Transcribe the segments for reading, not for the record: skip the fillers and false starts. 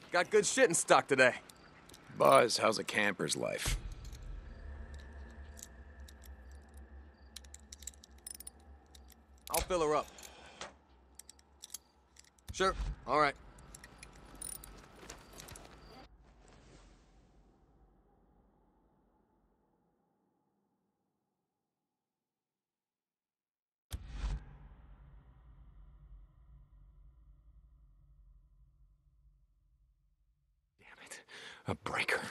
Got good shit in stock today. Buzz, how's a camper's life? I'll fill her up. Sure, all right. Damn it. A breaker.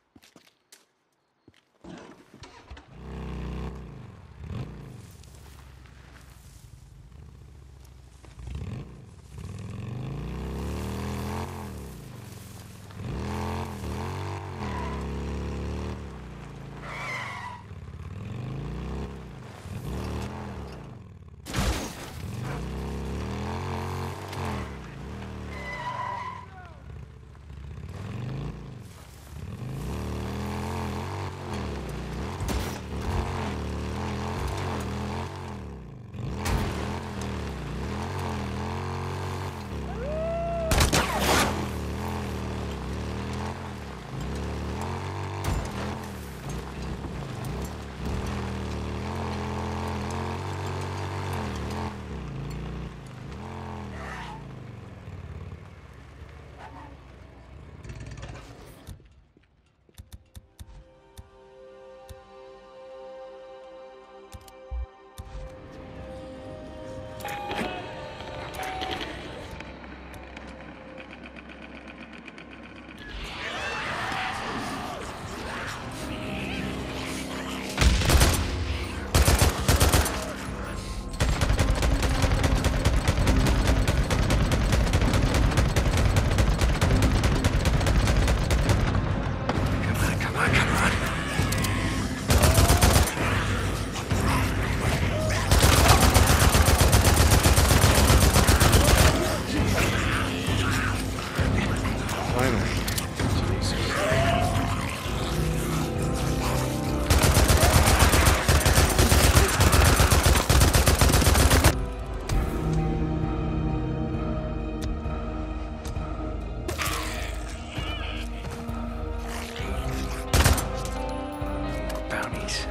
Bounties.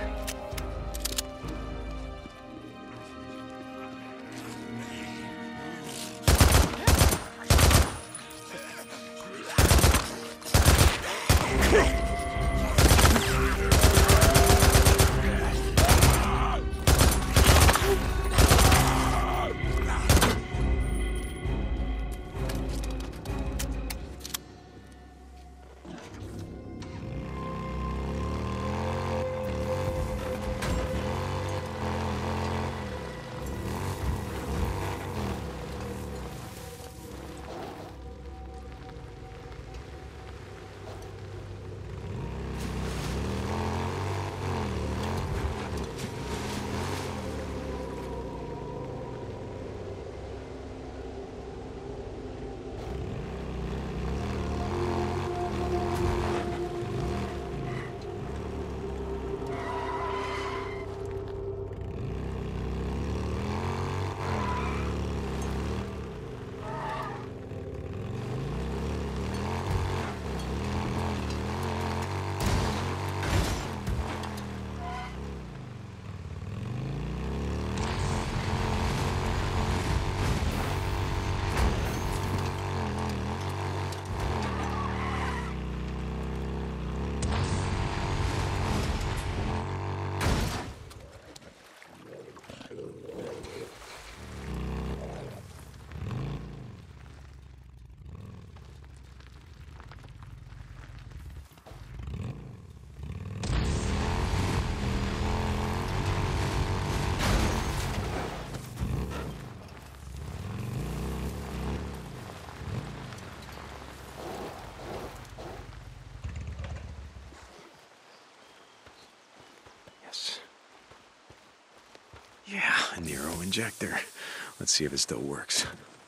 Yeah, a Nero injector. Let's see if it still works.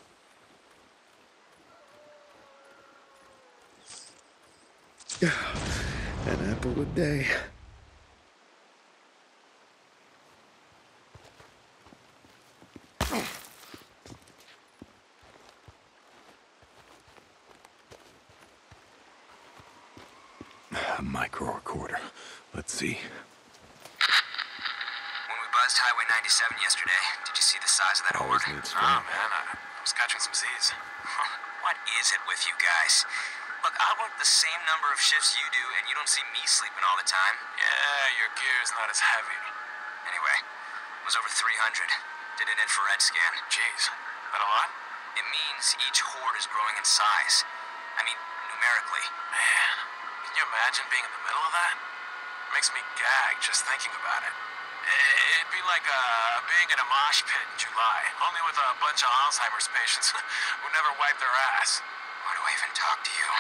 An apple a day. A micro recorder. Let's see. When we buzzed Highway 97 yesterday, did you see the size of that Always horde? needs Oh, fun. man, I was catching some Z's. What is it with you guys? Look, I work the same number of shifts you do, and you don't see me sleeping all the time. Yeah, your gear's not as heavy. Anyway, it was over 300. Did an infrared scan. Jeez, that a lot? It means each horde is growing in size. I mean, numerically. Man, can you imagine being in the middle of that? Makes me gag just thinking about it. It'd be like being in a mosh pit in July, only with a bunch of Alzheimer's patients who never wipe their ass. Why do I even talk to you?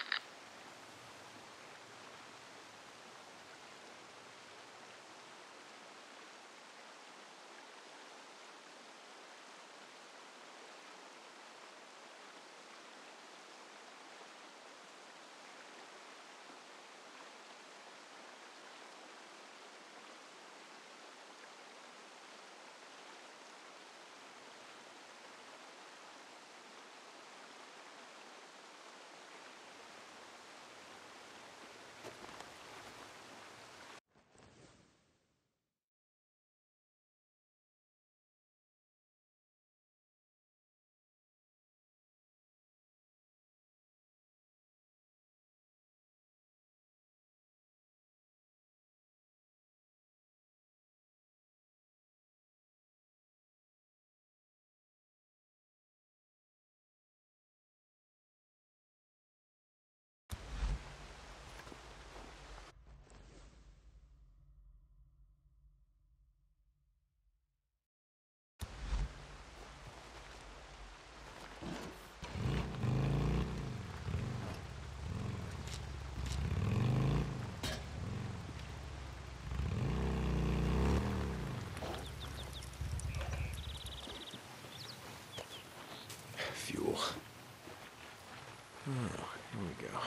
Fuel. Oh, here we go.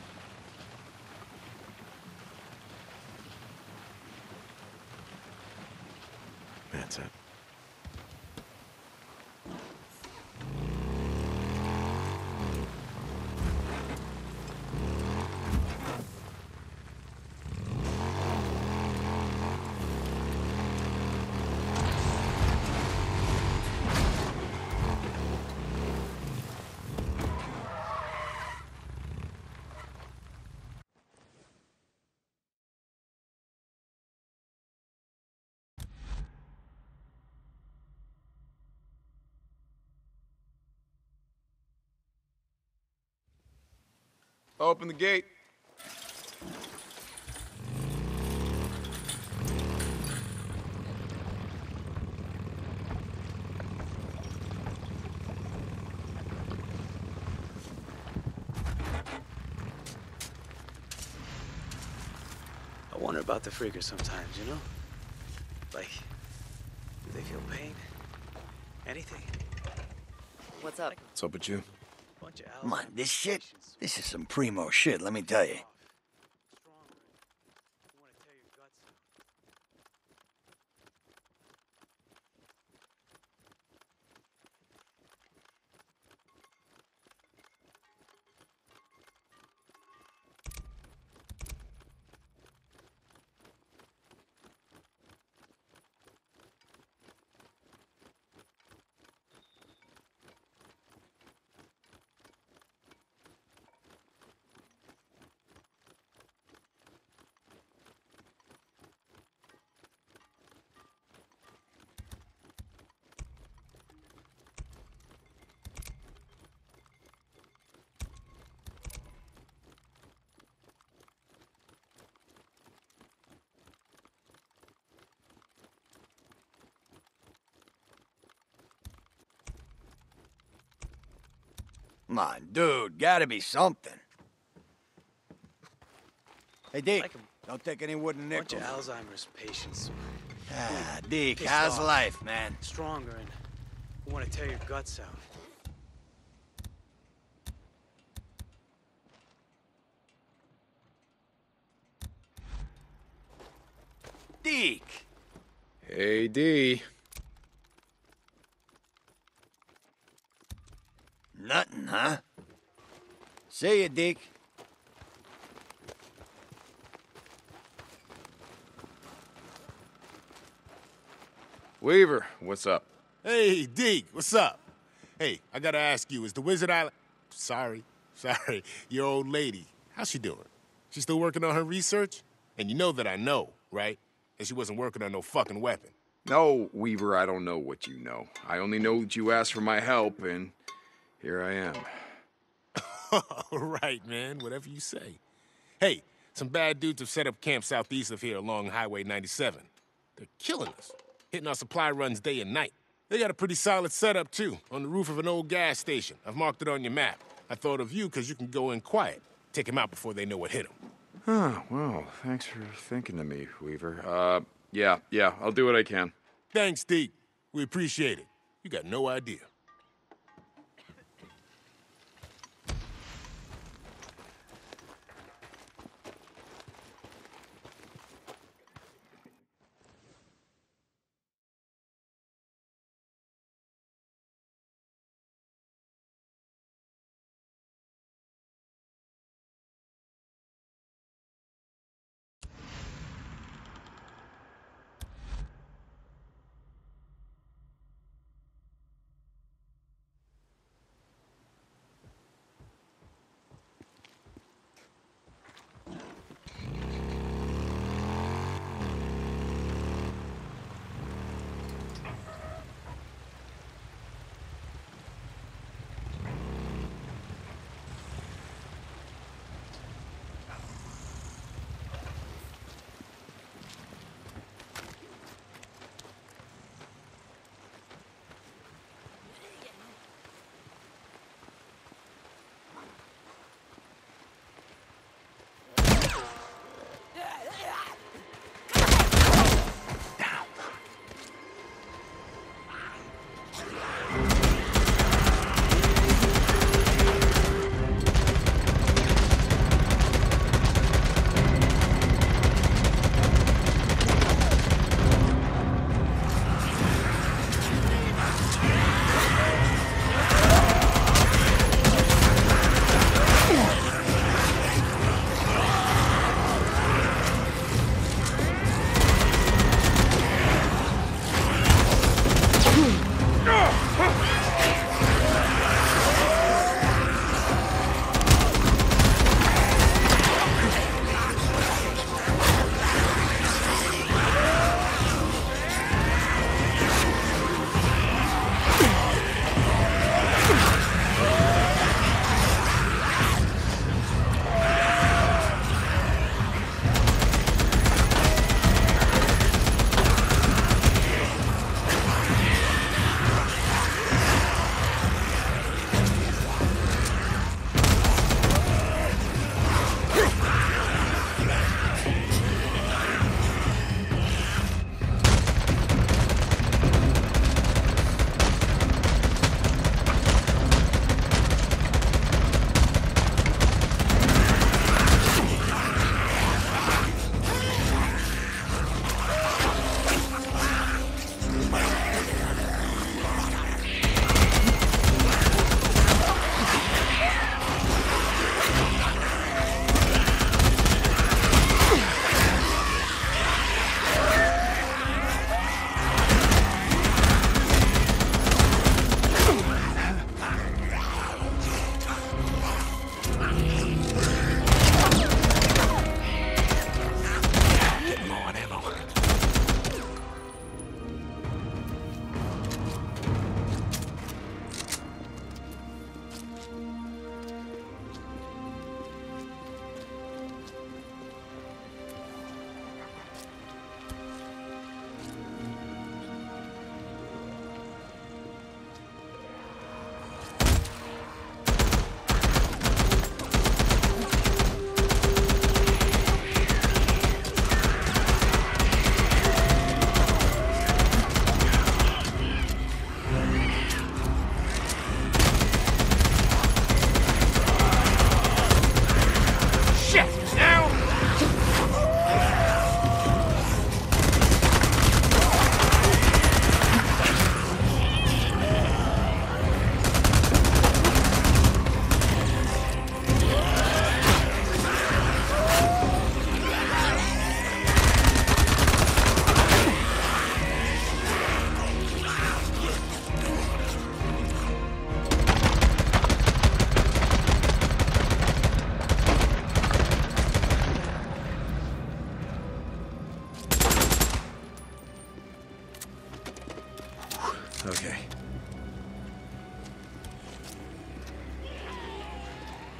That's it. Open the gate. I wonder about the freakers sometimes, you know? Like, do they feel pain? Anything? What's up? What's up with you? Bunch of Come on, Alzheimer's this shit, patients. this is some primo shit, let me tell you. Stronger. You want to tear your guts out. Come on, dude, gotta be something. Hey, Deke, Like 'em. don't take any wooden Bunch nickels. of Alzheimer's patients. Ah, Deke, Pissed how's off. life, man? Stronger and who want to tear your guts out. Deke! Hey, D. Nothing, huh? See ya, Deke. Weaver, what's up? Hey, Deke, what's up? Hey, I gotta ask you, is the Wizard Island... Sorry, your old lady, how's she doing? She still working on her research? And you know that I know, right? That she wasn't working on no fucking weapon. No, Weaver, I don't know what you know. I only know that you asked for my help, and here I am. All right, man, whatever you say. Hey, some bad dudes have set up camp southeast of here along Highway 97. They're killing us, hitting our supply runs day and night. They got a pretty solid setup, too, on the roof of an old gas station. I've marked it on your map. I thought of you because you can go in quiet. Take them out before they know what hit them. Oh, well, thanks for thinking of me, Weaver. Yeah, I'll do what I can. Thanks, Deke. We appreciate it. You got no idea.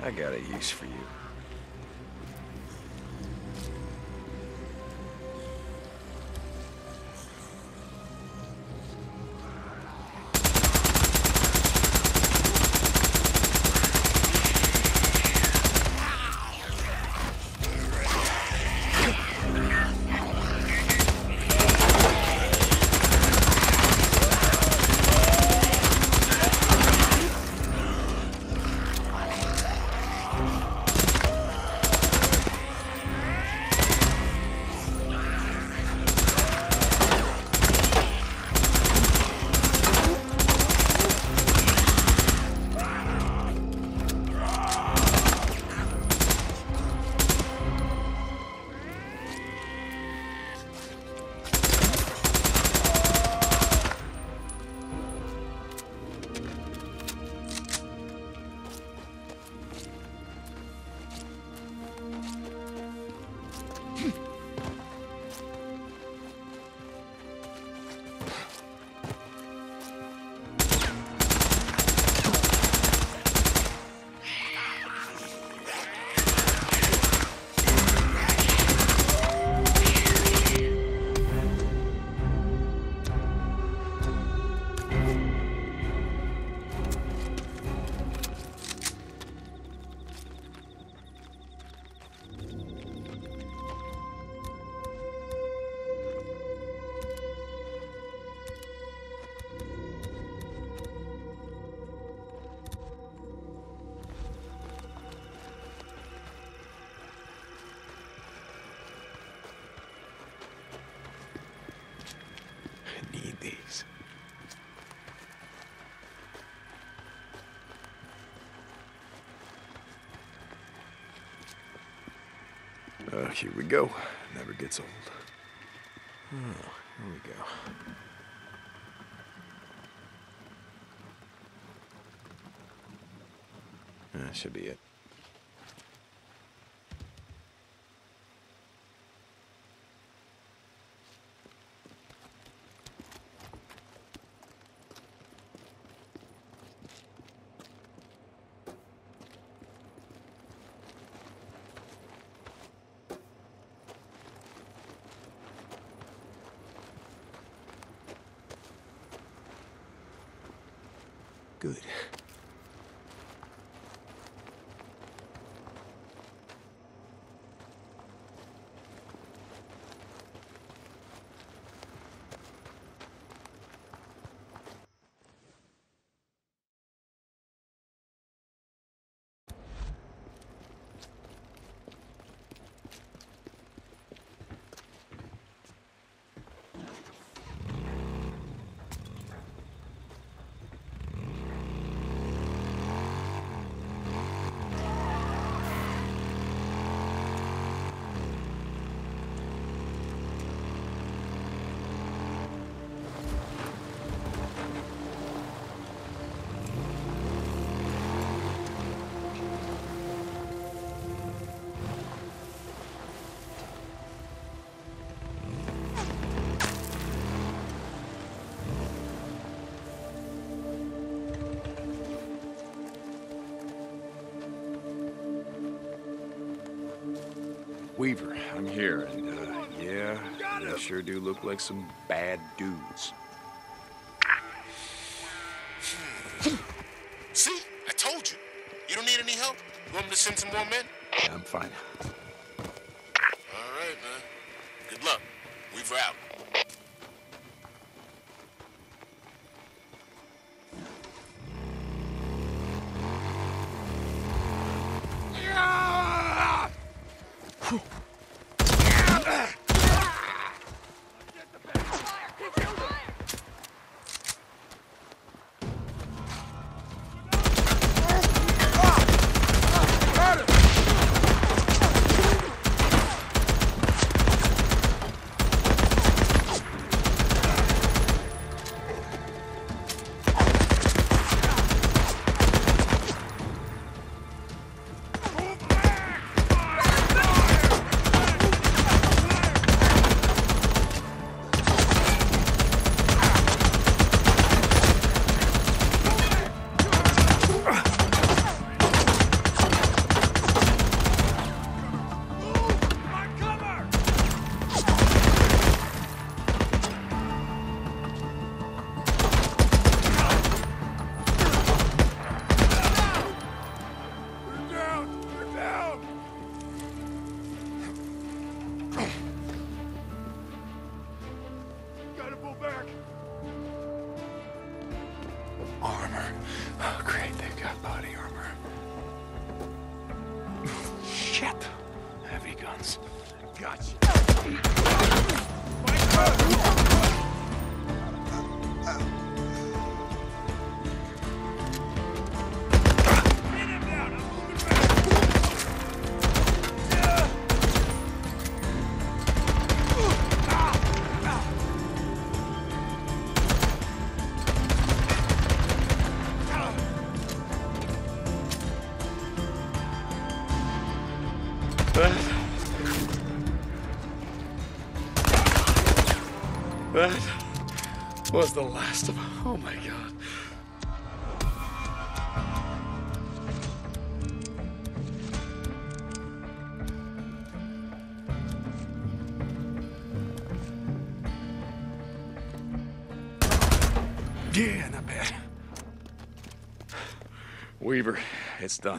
I got a use for you. I need these. Here we go. Never gets old. Oh, here we go. That should be it. Good. Weaver, I'm here, and, yeah, they sure do look like some bad dudes. See? I told you. You don't need any help? You want me to send some more men? Yeah, I'm fine. All right, man. Good luck. Weaver out. Shit. Heavy guns. Gotcha. That was the last of them. Oh my God. Yeah, not bad. Weaver, it's done.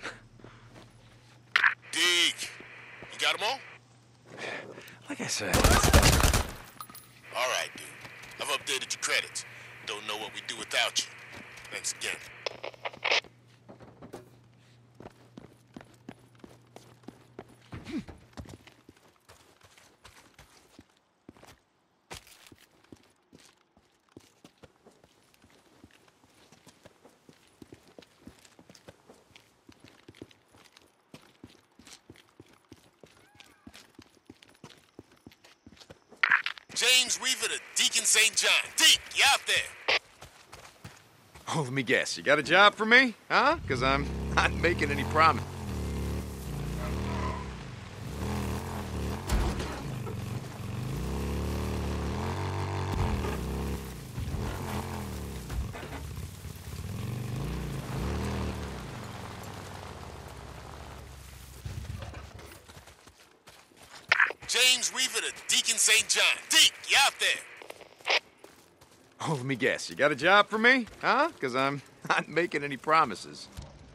Deke, you got them all? Like I said, All right, dude. I've updated your credits. Don't know what we'd do without you. Thanks again. James Weaver to Deacon St. John. Deke, you out there? Oh, let me guess. You got a job for me? Huh? Because I'm not making any promise. James Weaver to Deacon St. John. Deke, you out there? Oh, let me guess. You got a job for me? Huh? Because I'm not making any promises.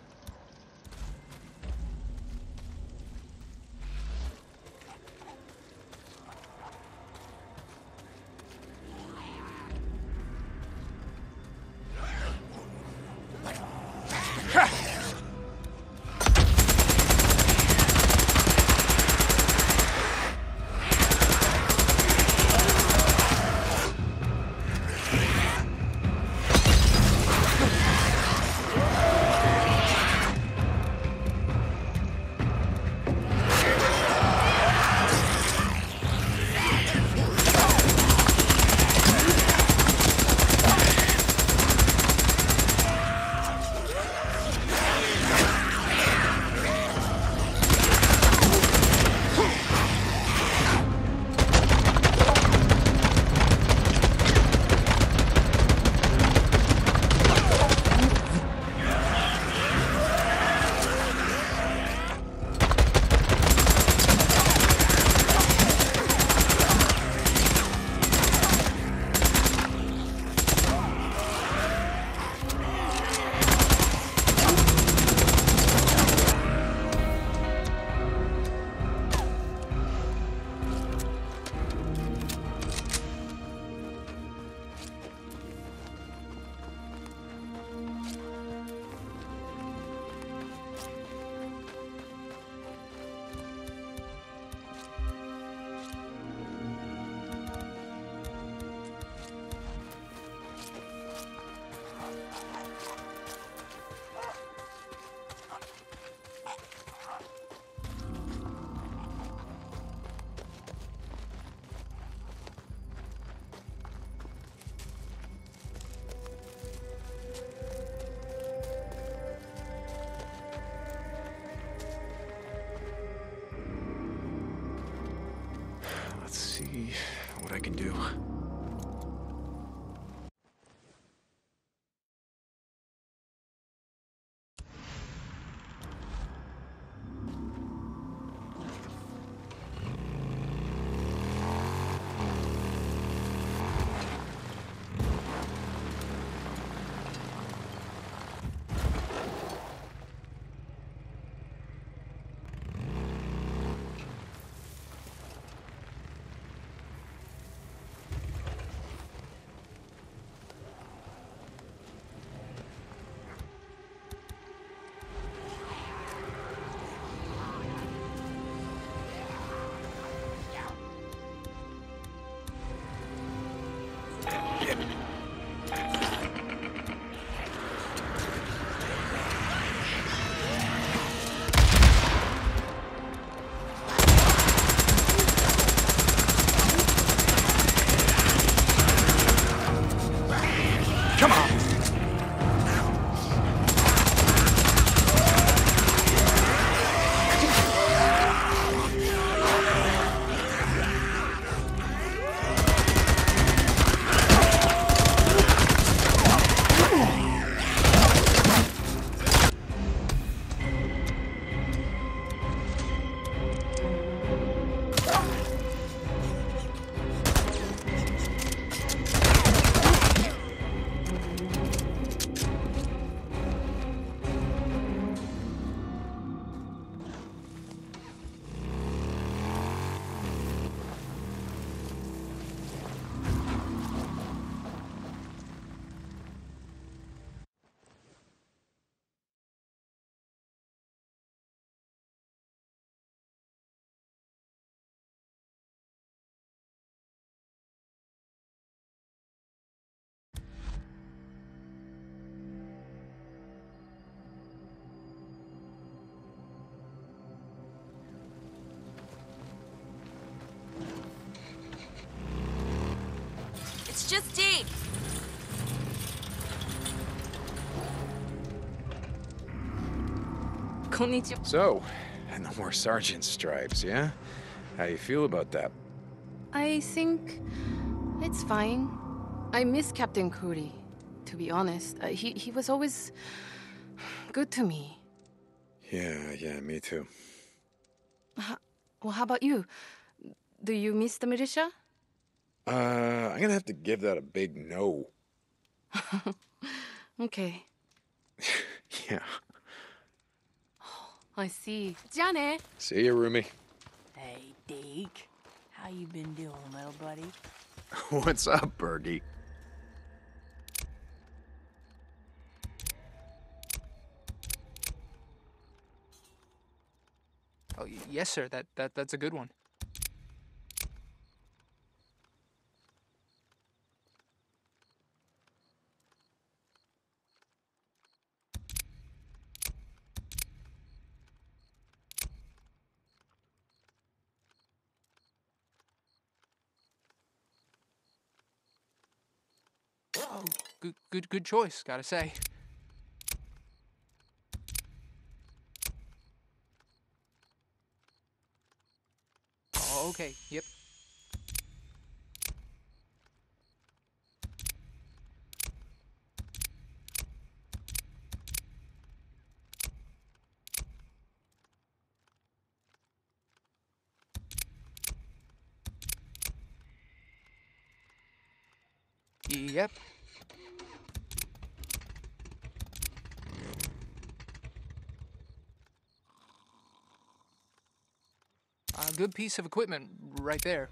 let's see what I can do. just Deke. Konnichiwa. So, no more sergeant stripes, yeah? How you feel about that? I think it's fine. I miss Captain Cody, to be honest. He was always good to me. Yeah, me too. Well, how about you? Do you miss the militia? I'm gonna have to give that a big no. Okay. Yeah. I see. じゃあね. See you, Rumi. Hey, Deke. How you been doing, little buddy? What's up, Bergie? Oh, yes, sir. That's a good one. Oh, good choice, gotta say. Oh, okay, yep. Yep. A good piece of equipment right there.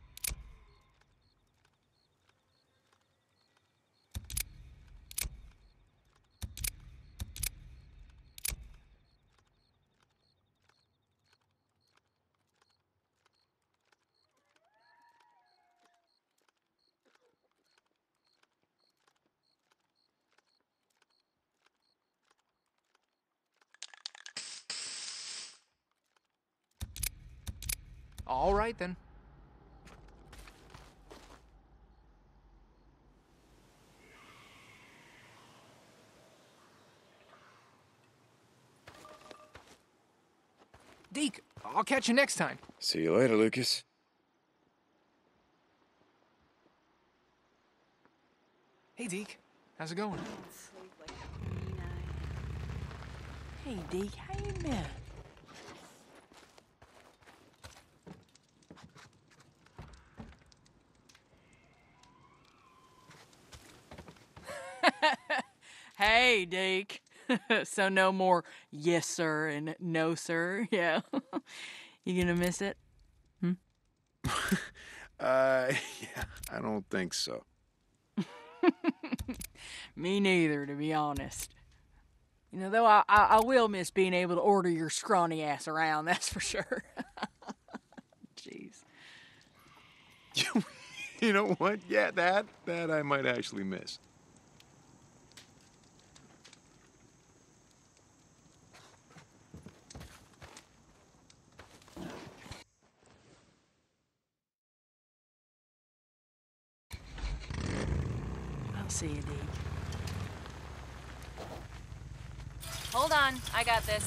All right, then. Deke, I'll catch you next time. See you later, Lucas. Hey, Deke. How's it going? Hey, Deke, how you been? Hey, Deke. So no more yes, sir, and no, sir. Yeah. You gonna miss it? Yeah, I don't think so. Me neither, to be honest. You know, though I will miss being able to order your scrawny ass around, that's for sure. Jeez. You know what? Yeah, that I might actually miss. I'll see you, Deke. Hold on, I got this.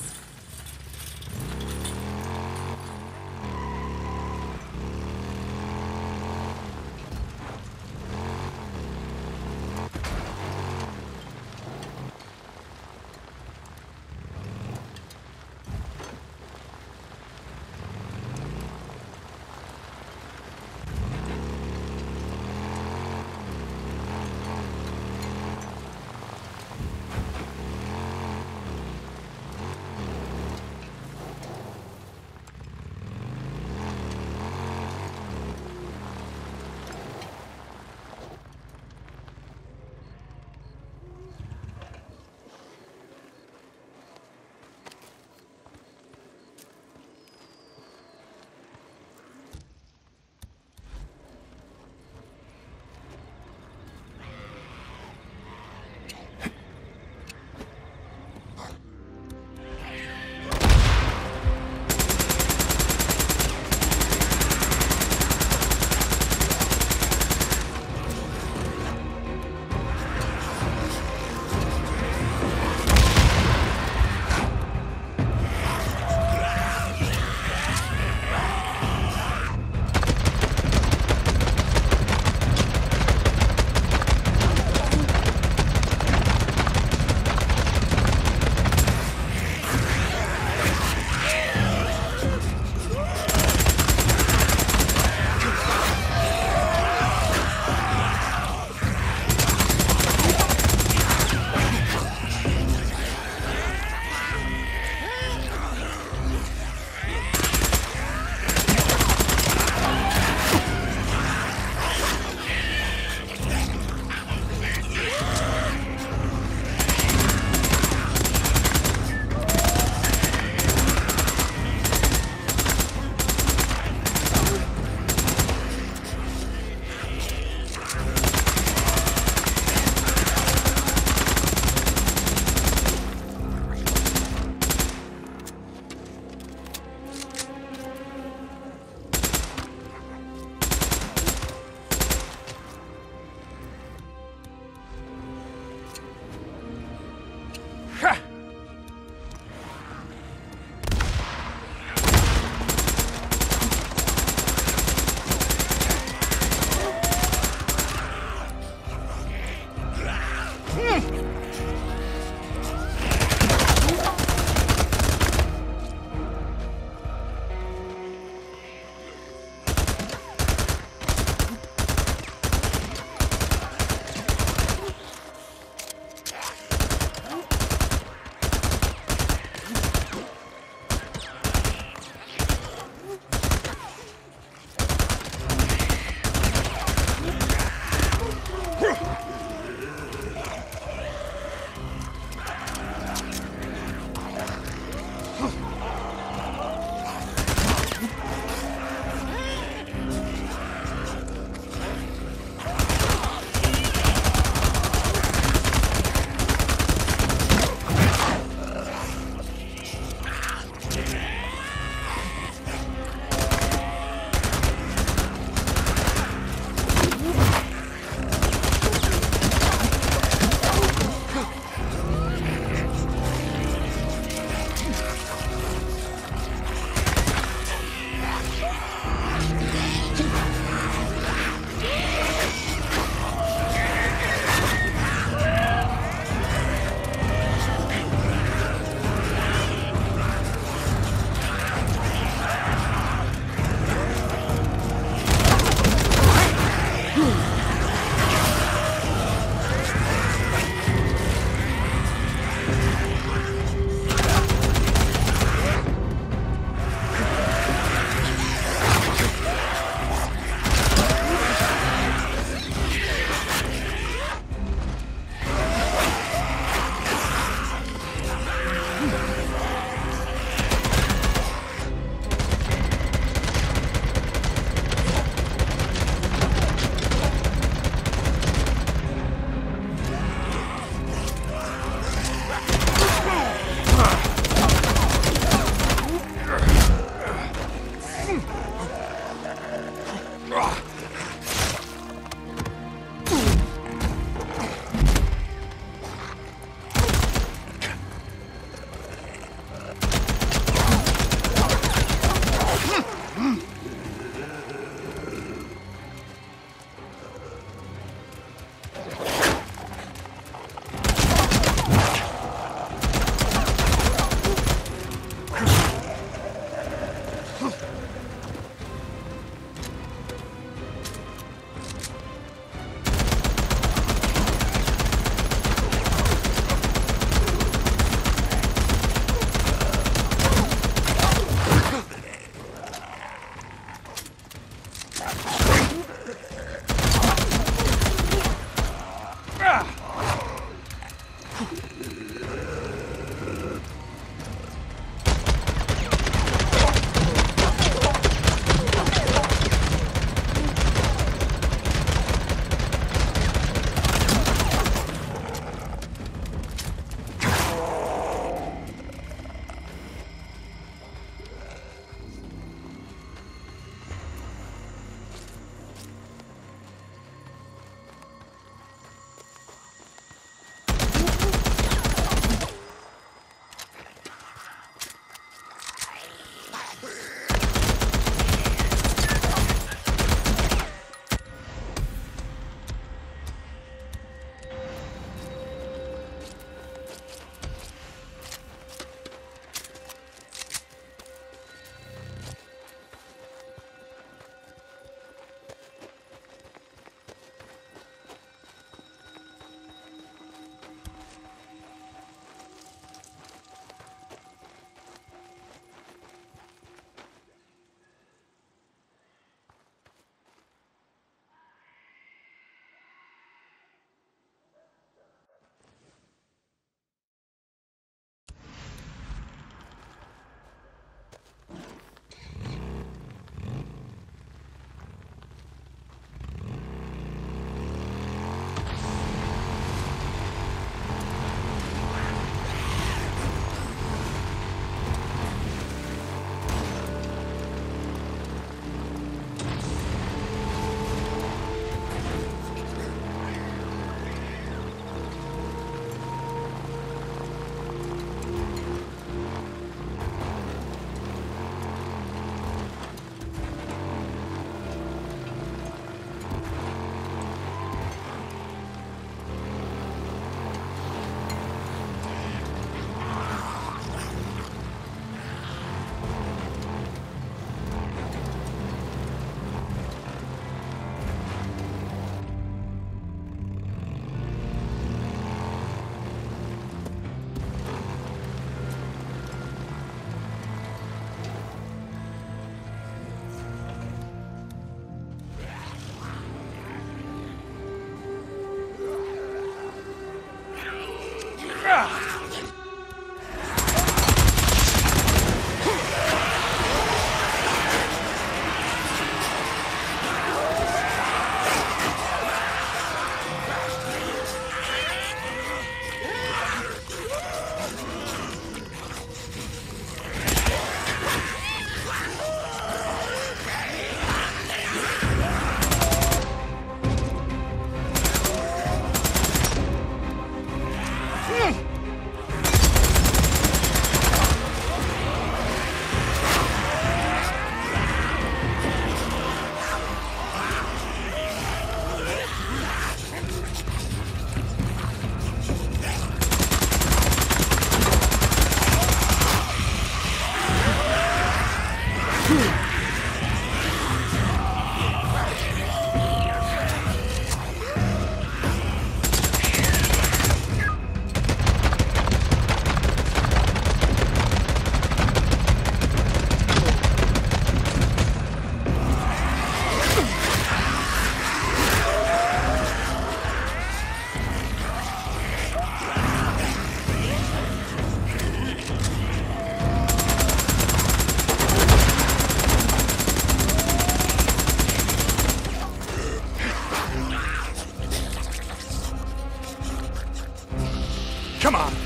Come on.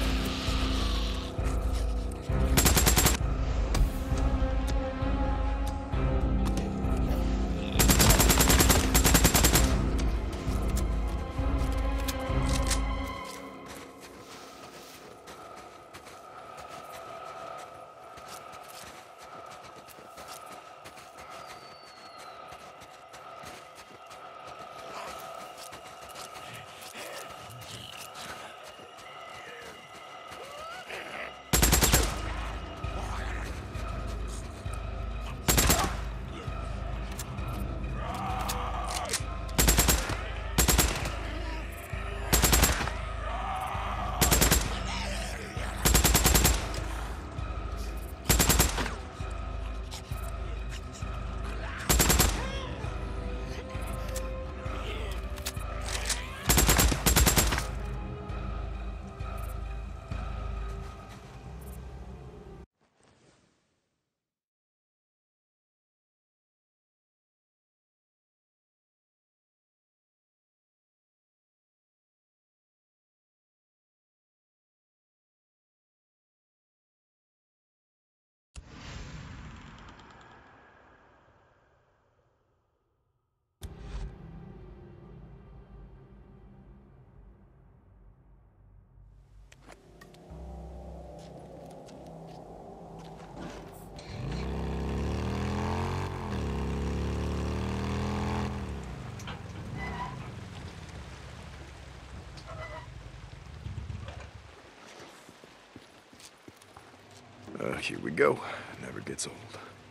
Here we go. Never gets old.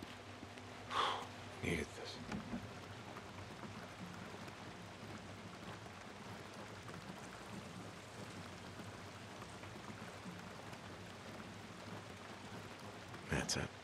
Needed this. That's it.